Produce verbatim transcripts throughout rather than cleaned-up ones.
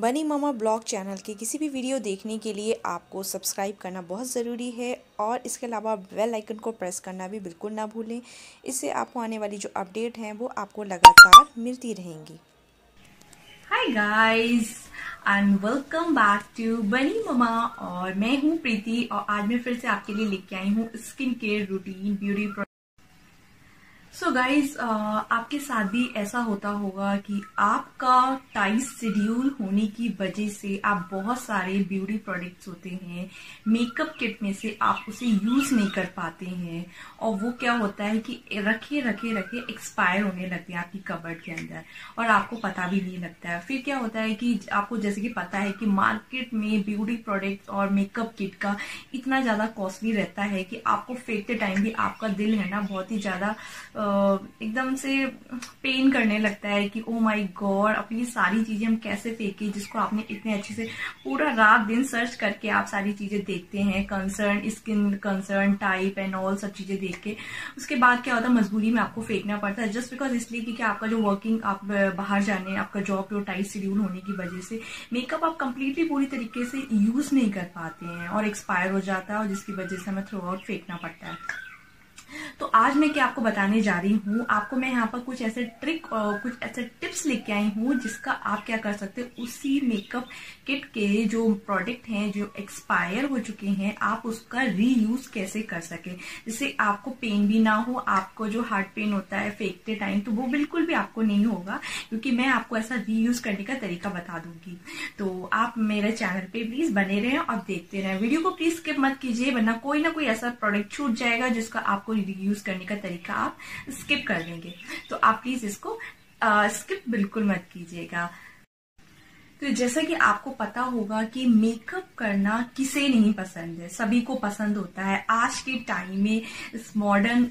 बनी mama blog channel के किसी भी वीडियो देखने के लिए आपको सब्सक्राइब करना बहुत ज़रूरी है और इसके अलावा बेल आइकन को प्रेस करना भी बिल्कुल ना भूलें। इससे आपको आने वाली जो अपडेट हैं वो आपको लगातार मिलती रहेंगी। Hi guys and welcome back to bunny mama और मैं हूँ प्रीति और आज मैं फिर से आपके लिए लेके आई हूँ skin care routine beauty product. So guys आपके साथ भी ऐसा होता होगा कि आपका टाइट शेड्यूल होने की वजह से आप बहुत सारे ब्यूटी प्रोडक्ट्स होते हैं मेकअप किट में से आप उसे यूज नहीं कर पाते हैं और वो क्या होता है कि रखे रखे रखे एक्सपायर होने लगते हैं आपकी कबर्ड के अंदर और आपको पता भी नहीं लगता है। फिर क्या होता है कि आपको जैसे कि पता है कि मार्केट में ब्यूटी प्रोडक्ट्स और मेकअप किट का इतना ज्यादा कॉस्टली रहता है कि आपको फेंकते टाइम भी आपका दिल है ना बहुत ही ज्यादा एकदम से पेन करने लगता है कि ओ माय गॉड अपनी सारी चीजें हम कैसे फेंके जिसको आपने इतने अच्छे से पूरा रात दिन सर्च करके आप सारी चीजें देखते हैं concern skin concern type and all सब चीजें देख के उसके बाद क्या होता है मजबूरी में आपको फेंकना पड़ता है जस्ट बिकॉज इसलिए कि आपका जो वर्किंग आप बाहर जाने आपका जॉब पे टाइट शेड्यूल होने की वजह से मेकअप आप कंप्लीटली पूरी तरीके से यूज नहीं कर पाते हैं और एक्सपायर हो जाता है और जिसकी वजह से हमें थ्रू आउट फेंकना पड़ता है। तो आज मैं क्या आपको बताने जा रही हूँ आपको मैं यहाँ पर कुछ ऐसे ट्रिक और कुछ ऐसे टिप्स लेके आई हूँ जिसका आप क्या कर सकते हैं उसी मेकअप किट के जो प्रोडक्ट हैं जो एक्सपायर हो चुके हैं आप उसका रीयूज कैसे कर सके जिससे आपको पेन भी ना हो आपको जो हार्ट पेन होता है फेंकते टाइम तो वो बिल्कुल भी आपको नहीं होगा क्योंकि मैं आपको ऐसा रीयूज करने का तरीका बता दूंगी। तो आप मेरे चैनल पे प्लीज बने रहें और देखते रहें वीडियो को प्लीज स्किप मत कीजिए वरना कोई ना कोई ऐसा प्रोडक्ट छूट जाएगा जिसका आपको यूज करने का तरीका आप स्किप कर देंगे। तो आप प्लीज इसको स्किप बिल्कुल मत कीजिएगा। तो जैसा कि आपको पता होगा कि मेकअप करना किसे नहीं पसंद है सभी को पसंद होता है। आज के टाइम में इस मॉडर्न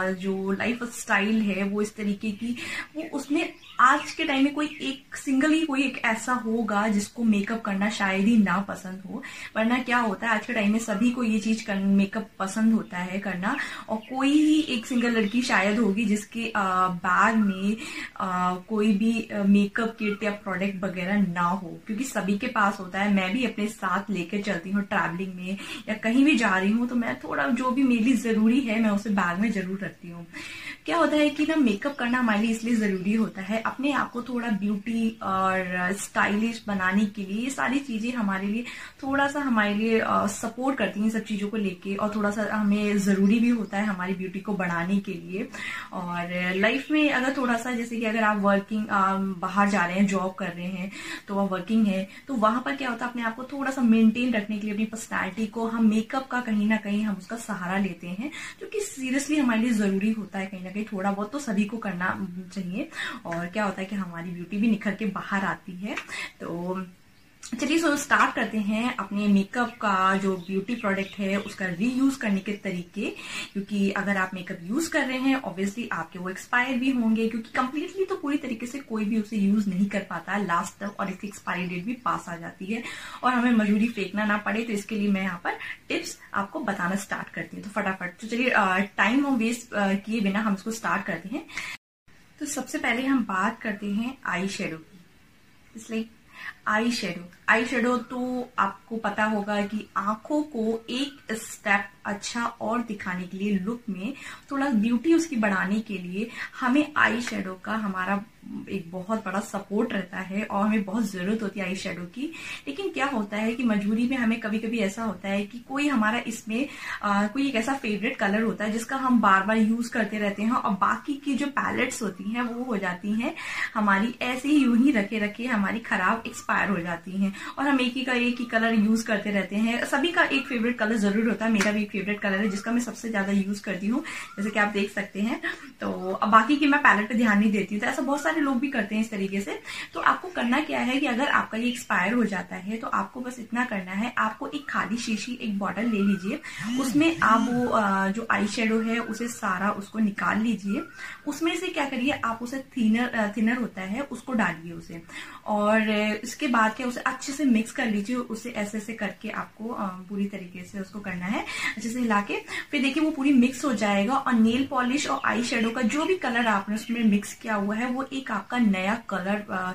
जो लाइफ स्टाइल है वो इस तरीके की वो उसमें आज के टाइम में कोई एक सिंगल ही कोई एक ऐसा होगा जिसको मेकअप करना शायद ही ना पसंद हो वरना क्या होता है आज के टाइम में सभी को ये चीज मेकअप पसंद होता है करना और कोई ही एक सिंगल लड़की शायद होगी जिसके बैग में आ, कोई भी मेकअप किट या प्रोडक्ट वगैरह ना हो क्योंकि सभी के पास होता है। मैं भी अपने साथ लेकर चलती हूँ ट्रैवलिंग में या कहीं भी जा रही हूँ तो मैं थोड़ा जो भी मेरे लिए जरूरी है मैं उसे बैग में जरूर रखती हूँ। क्या होता है कि ना मेकअप करना हमारे लिए इसलिए जरूरी होता है अपने आप को थोड़ा ब्यूटी और स्टाइलिश बनाने के लिए ये सारी चीजें हमारे लिए थोड़ा सा हमारे लिए सपोर्ट करती हैं सब चीजों को लेके और थोड़ा सा हमें जरूरी भी होता है हमारी ब्यूटी को बढ़ाने के लिए। और लाइफ में अगर थोड़ा सा जैसे कि अगर आप वर्किंग बाहर जा रहे हैं जॉब कर रहे हैं तो आप वर्किंग है तो वहां पर क्या होता है अपने आप को थोड़ा सा मेंटेन रखने के लिए अपनी पर्सनैलिटी को हम मेकअप का कहीं ना कहीं हम उसका सहारा लेते हैं जो कि सीरियसली हमारे लिए जरूरी होता है कहीं ना कहीं थोड़ा बहुत तो सभी को करना चाहिए। और क्या होता है कि हमारी ब्यूटी भी निखर के बाहर आती है। तो चलिए सो स्टार्ट करते हैं अपने मेकअप का जो ब्यूटी प्रोडक्ट है उसका रीयूज करने के तरीके क्योंकि अगर आप मेकअप यूज कर रहे हैं ऑब्वियसली आपके वो एक्सपायर भी होंगे क्योंकि कंप्लीटली तो पूरी तरीके से कोई भी उसे यूज नहीं कर पाता है लास्ट तक और इसकी एक्सपायरी डेट भी पास आ जाती है और हमें मजबूरी फेंकना ना पड़े। तो इसके लिए मैं यहाँ पर टिप्स आपको बताना स्टार्ट करती हूँ। तो फटाफट तो चलिए टाइम हम वेस्ट किए बिना हम इसको स्टार्ट करते हैं। तो सबसे पहले हम बात करते हैं आई शेडो की। इसलिए आई शेडो आई शेडो तो आपको पता होगा कि आंखों को एक स्टेप अच्छा और दिखाने के लिए लुक में थोड़ा ब्यूटी उसकी बढ़ाने के लिए हमें आई शेडो का हमारा एक बहुत बड़ा सपोर्ट रहता है और हमें बहुत जरूरत होती है आई शेडो की। लेकिन क्या होता है कि मजबूरी में हमें कभी कभी ऐसा होता है कि कोई हमारा इसमें आ, कोई एक ऐसा फेवरेट कलर होता है जिसका हम बार बार यूज करते रहते हैं और बाकी की जो पैलेट्स होती हैं वो हो जाती हैं हमारी ऐसे ही यूं ही रखे रखे हमारी खराब एक्सपायर हो जाती हैं और हम एक ही का एक ही कलर यूज करते रहते हैं। सभी का एक फेवरेट कलर जरूर होता है मेरा भी एक फेवरेट कलर है जिसका मैं सबसे ज्यादा यूज करती हूँ जैसे कि आप देख सकते हैं। तो अब बाकी की मैं पैलेट पे ध्यान नहीं देती हूँ तो ऐसा बहुत सारे लोग भी करते हैं इस तरीके से। तो आपको करना क्या है कि अगर आपका ये एक्सपायर हो जाता है तो आपको बस इतना करना है आपको एक खाली शीशी एक बॉटल ले लीजिए उसमें आप वो जो आई शेडो है उसे सारा उसको निकाल लीजिए उसमें से क्या करिए आप उसे थिनर थिनर होता है उसको डालिए उसे और इसके बाद क्या उसे अच्छे से मिक्स कर लीजिए उसे ऐसे ऐसे करके आपको पूरी तरीके से उसको करना है अच्छे से हिला के। फिर देखिए वो पूरी मिक्स हो जाएगा और नेल पॉलिश और आई शेडो का जो भी कलर आपने उसमें मिक्स किया हुआ है वो एक आपका नया कलर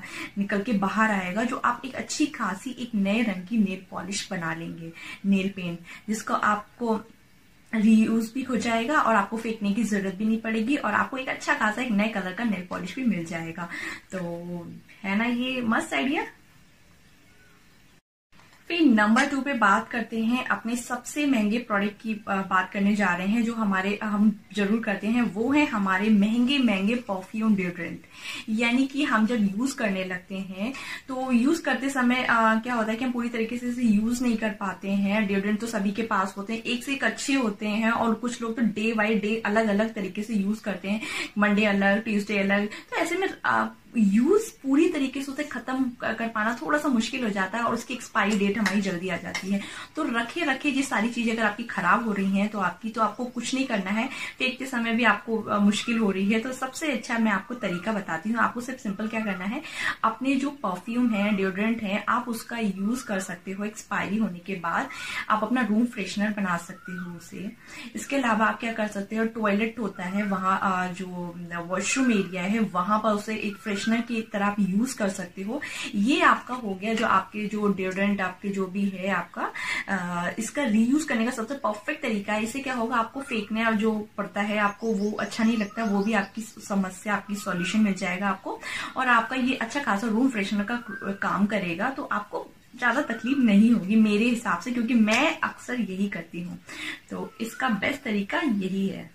निकल के बाहर आएगा, जो आप एक अच्छी खासी एक नए रंग की नेल पॉलिश बना लेंगे, नेल पेंट, जिसको आपको रीयूज भी हो जाएगा और आपको फेंकने की जरूरत भी नहीं पड़ेगी और आपको एक अच्छा खासा एक नए कलर का नेल पॉलिश भी मिल जाएगा। तो है ना ये मस्त आइडिया। फिर नंबर टू पे बात करते हैं, अपने सबसे महंगे प्रोडक्ट की बात करने जा रहे हैं, जो हमारे हम जरूर करते हैं, वो है हमारे महंगे महंगे परफ्यूम डिओड्रेंट। यानी कि हम जब यूज करने लगते हैं तो यूज करते समय आ, क्या होता है कि हम पूरी तरीके से इसे यूज नहीं कर पाते हैं। डिओड्रेंट तो सभी के पास होते हैं, एक से एक अच्छे होते हैं और कुछ लोग तो डे बाय डे अलग अलग तरीके से यूज करते हैं, मंडे अलग, ट्यूसडे अलग। तो ऐसे में आ, यूज पूरी तरीके से उसे खत्म कर पाना थोड़ा सा मुश्किल हो जाता है और उसकी एक्सपायरी डेट हमारी जल्दी आ जाती है। तो रखे रखे ये सारी चीजें अगर आपकी खराब हो रही हैं तो आपकी तो आपको कुछ नहीं करना है, फेंकते समय भी आपको मुश्किल हो रही है, तो सबसे अच्छा मैं आपको तरीका बताती हूँ। आपको सिर्फ सिंपल क्या करना है, अपने जो परफ्यूम है, डिओड्रेंट है, आप उसका यूज कर सकते हो एक्सपायरी होने के बाद। आप अपना रूम फ्रेशनर बना सकते हो उसे। इसके अलावा आप क्या कर सकते हो, टॉयलेट होता है वहां, जो वॉशरूम एरिया है वहां पर उसे एक फ्रेश की तरह आप यूज कर सकते हो। ये आपका हो गया जो आपके जो डिओड्रेंट आपके जो भी है आपका, आ, इसका रीयूज करने का सबसे परफेक्ट तरीका है। इससे क्या होगा, आपको फेंकने और जो पड़ता है आपको वो अच्छा नहीं लगता, वो भी आपकी समस्या, आपकी सॉल्यूशन मिल जाएगा आपको, और आपका ये अच्छा खासा रूम फ्रेशनर का काम करेगा। तो आपको ज्यादा तकलीफ नहीं होगी मेरे हिसाब से, क्योंकि मैं अक्सर यही करती हूँ। तो इसका बेस्ट तरीका यही है।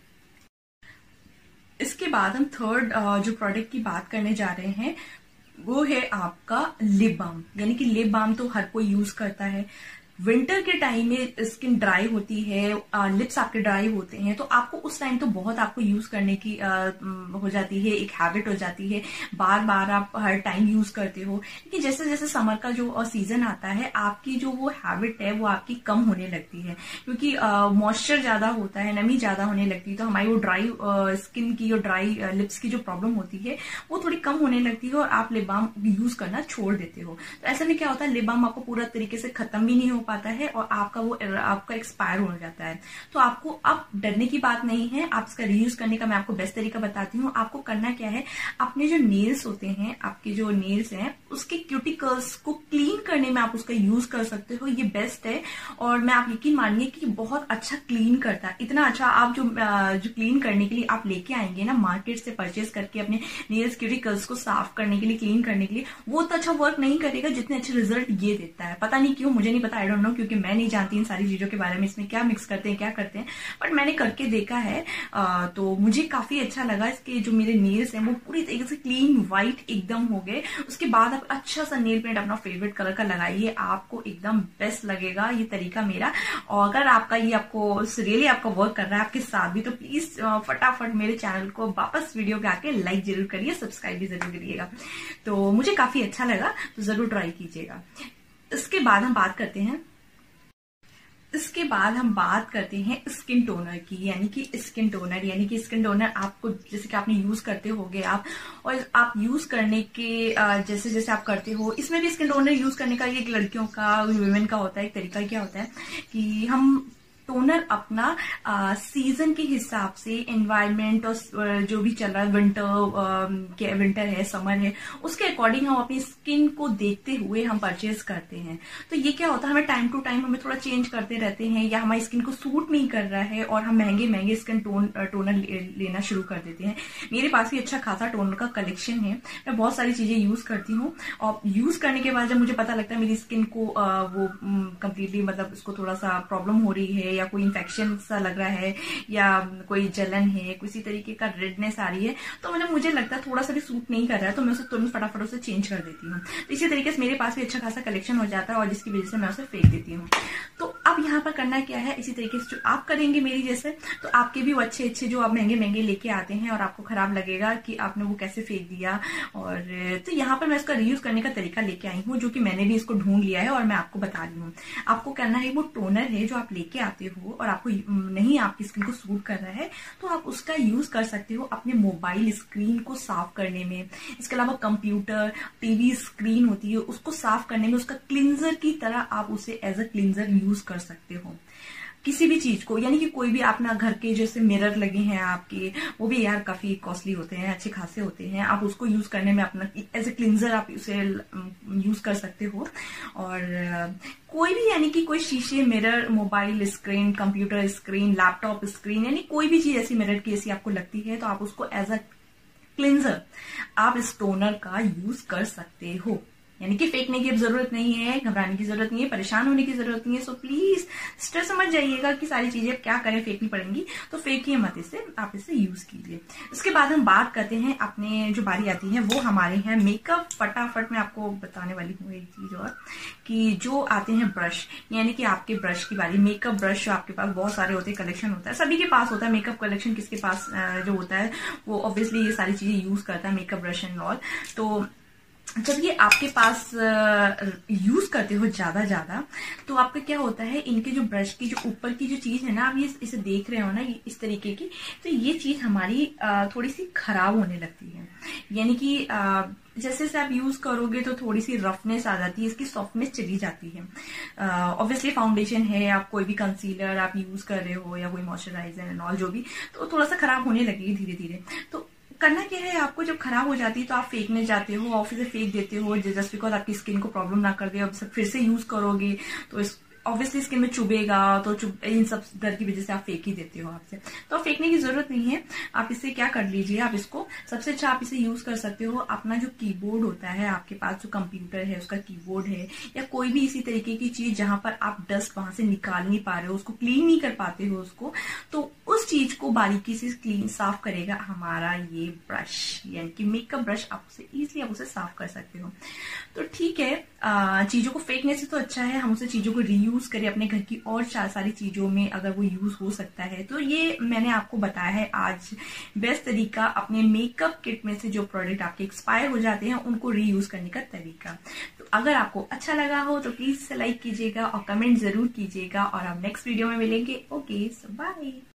इसके बाद हम थर्ड जो प्रोडक्ट की बात करने जा रहे हैं वो है आपका लिप बाम। यानी कि लिप बाम तो हर कोई यूज करता है। विंटर के टाइम में स्किन ड्राई होती है, लिप्स आपके ड्राई होते हैं, तो आपको उस टाइम तो बहुत आपको यूज करने की आ, हो जाती है, एक हैबिट हो जाती है, बार बार आप हर टाइम यूज करते हो। लेकिन जैसे जैसे समर का जो सीजन आता है, आपकी जो वो हैबिट है वो आपकी कम होने लगती है, क्योंकि मॉइस्चर ज्यादा होता है, नमी ज्यादा होने लगती है, तो हमारी वो ड्राई स्किन की, और ड्राई लिप्स की जो प्रॉब्लम होती है वो थोड़ी कम होने लगती है और आप लिप बाम यूज करना छोड़ देते हो। तो ऐसे में क्या होता है, लिप बाम आपको पूरा तरीके से खत्म भी नहीं हो पाता है और आपका वो आपका एक्सपायर हो जाता है। तो आपको अब डरने की बात नहीं है, आप इसका रीयूज करने का मैं आपको बेस्ट तरीका बताती हूँ। आपको करना क्या है, अपने जो नेल्स होते हैं, आपके जो नेल्स हैं, उसके क्यूटिकल्स को क्लीन करने में आप उसका यूज कर सकते हो। ये बेस्ट है और मैं आप यकीन मानिए कि बहुत अच्छा क्लीन करता है। इतना अच्छा आप जो जो क्लीन करने के लिए आप लेके आएंगे ना मार्केट से परचेज करके अपने नेल्स क्यूटिकल्स को साफ करने के लिए, क्लीन करने के लिए, वो तो अच्छा वर्क नहीं करेगा जितने अच्छे रिजल्ट ये देता है। पता नहीं क्यों, मुझे नहीं पता, आई डोंट नो, क्योंकि मैं नहीं जानती इन सारी चीजों के बारे में, इसमें क्या मिक्स करते हैं, क्या करते हैं, बट मैंने करके देखा है। आ, तो मुझे काफी अच्छा लगा। इसके जो मेरे नेल्स हैं वो पूरी तरीके से क्लीन व्हाइट एकदम हो गए। उसके बाद आप अच्छा सा नेल पेंट अपना फेवरेट कलर का लगाइए, आपको एकदम बेस्ट लगेगा ये तरीका मेरा। और अगर आपका ये आपको रियली आपका वर्क कर रहा है आपके साथ भी, तो प्लीज फटाफट मेरे चैनल को वापस वीडियो पे आके लाइक जरूर करिए, सब्सक्राइब भी जरूर करिएगा। तो मुझे काफी अच्छा लगा, तो जरूर ट्राई कीजिएगा। इसके बाद हम बात करते हैं इसके बाद हम बात करते हैं स्किन टोनर की। यानी कि स्किन टोनर यानी कि स्किन टोनर आपको, जैसे कि आपने यूज करते होगे आप, और आप यूज करने के जैसे जैसे आप करते हो, इसमें भी स्किन टोनर यूज करने का एक लड़कियों का, वुमेन का होता है एक तरीका। क्या होता है कि हम टोनर अपना आ, सीजन के हिसाब से, एनवायरमेंट और जो भी चल रहा है, विंटर विंटर है, समर है, उसके अकॉर्डिंग हम अपनी स्किन को देखते हुए हम परचेज करते हैं। तो ये क्या होता है, हमें टाइम टू टाइम हमें थोड़ा चेंज करते रहते हैं, या हमारी स्किन को सूट नहीं कर रहा है और हम महंगे महंगे स्किन टोन टोनर ले, लेना शुरू कर देते हैं। मेरे पास भी अच्छा खासा टोनर का कलेक्शन है, मैं बहुत सारी चीजें यूज करती हूँ, और यूज करने के बाद जब मुझे पता लगता है मेरी स्किन को आ, वो कम्प्लीटली मतलब उसको थोड़ा सा प्रॉब्लम हो रही है, या कोई इन्फेक्शन सा लग रहा है, या कोई जलन है, किसी तरीके का रेडनेस आ रही है, तो मतलब मुझे लगता है थोड़ा सा भी सूट नहीं कर रहा है, तो मैं उसे तुरंत फटाफट उसे चेंज कर देती हूँ। तो इसी तरीके से मेरे पास भी अच्छा खासा कलेक्शन हो जाता है, और जिसकी वजह से मैं उसे फेंक देती हूँ। तो अब यहाँ पर करना क्या है, इसी तरीके से जो आप करेंगे मेरी जैसे, तो आपके भी वो अच्छे अच्छे जो आप महंगे महंगे लेके आते हैं और आपको खराब लगेगा कि आपने वो कैसे फेंक दिया। और तो यहाँ पर मैं इसका रीयूज करने का तरीका लेके आई हूँ, जो कि मैंने भी इसको ढूंढ लिया है और मैं आपको बता रही हूँ। आपको करना है, वो टोनर है जो आप लेके आते हो और आपको नहीं, आपकी स्किन को सूट कर रहा है, तो आप उसका यूज कर सकते हो अपने मोबाइल स्क्रीन को साफ करने में। इसके अलावा कंप्यूटर, टीवी स्क्रीन होती है, उसको साफ करने में उसका क्लींजर की तरह आप उसे एज अ क्लींजर यूज कर सकते हो। किसी भी चीज को, यानी कि कोई भी अपना घर के जैसे मिरर लगे हैं आपके, वो भी यार काफी कॉस्टली होते हैं, अच्छे खासे होते हैं, आप उसको यूज करने में अपना एज ए क्लिंजर आप उसे यूज कर सकते हो। और कोई भी यानी कि कोई शीशे, mirror, mobile screen, computer screen, laptop screen, यानी कोई भी चीज ऐसी मिरर की ऐसी आपको लगती है तो आप उसको एज अ क्लिंजर आप इस टोनर का यूज कर सकते हो। यानी कि फेंकने की अब जरूरत नहीं है, घबराने की जरूरत नहीं है, परेशान होने की जरूरत नहीं है। सो प्लीज स्ट्रेस समझ जाइएगा कि सारी चीजें क्या करें, फेंकनी पड़ेंगी, तो फेंकिए मत इसे, आप इसे यूज कीजिए। उसके बाद हम बात करते हैं अपने जो बारी आती है वो हमारे हैं मेकअप। फटाफट मैं आपको बताने वाली हूँ एक चीज और, कि जो आते हैं ब्रश, यानी कि आपके ब्रश की बारी, मेकअप ब्रश जो आपके पास बहुत सारे होते हैं, कलेक्शन होता है, सभी के पास होता है मेकअप कलेक्शन, किसके पास जो होता है वो ऑब्वियसली ये सारी चीजें यूज करता है, मेकअप ब्रश एंड ऑल। तो जब ये आपके पास यूज करते हो ज्यादा ज्यादा, तो आपका क्या होता है, इनके जो ब्रश की जो ऊपर की जो चीज है ना, आप ये इसे देख रहे हो ना, ये इस तरीके की, तो ये चीज हमारी थोड़ी सी खराब होने लगती है। यानी कि जैसे जैसे आप यूज करोगे तो थोड़ी सी रफनेस आ जाती है, इसकी सॉफ्टनेस चली जाती है। ऑब्वियसली फाउंडेशन है, आप कोई भी कंसीलर आप यूज कर रहे हो या कोई मॉइस्चराइजर एंड ऑल जो भी, तो थोड़ा सा खराब होने लगेगी धीरे धीरे। तो करना क्या है आपको, जब खराब हो जाती है तो आप फेंकने जाते हो, ऑफिस से फेंक देते हो, जस्ट बिकॉज आपकी स्किन को प्रॉब्लम ना कर दे। अब फिर से यूज करोगे तो इस ऑब्वियसली स्किन में चुभेगा, तो चुभ इन सब डर की वजह से आप फेंक ही देते हो आपसे। तो फेंकने की जरूरत नहीं है। आप इसे क्या कर लीजिए, आप इसको सबसे अच्छा आप इसे यूज कर सकते हो, अपना जो कीबोर्ड होता है आपके पास, जो कंप्यूटर है उसका कीबोर्ड है, या कोई भी इसी तरीके की चीज जहां पर आप डस्ट वहां से निकाल नहीं पा रहे हो, उसको क्लीन नहीं कर पाते हो उसको, तो उस चीज को बारीकी से क्लीन साफ करेगा हमारा ये ब्रश, यानी कि मेकअप ब्रश। आप उसे इजिली आप उसे साफ कर सकते हो। तो ठीक है, चीजों को फेंकने से तो अच्छा है हम उसे चीजों को रीयूज करें अपने घर की और सारी चीजों में, अगर वो यूज हो सकता है। तो ये मैंने आपको बताया है आज बेस्ट तरीका, अपने मेकअप किट में से जो प्रोडक्ट आपके एक्सपायर हो जाते हैं उनको रीयूज करने का तरीका। तो अगर आपको अच्छा लगा हो तो प्लीज से लाइक कीजिएगा और कमेंट जरूर कीजिएगा, और हम नेक्स्ट वीडियो में मिलेंगे। Okay, bye.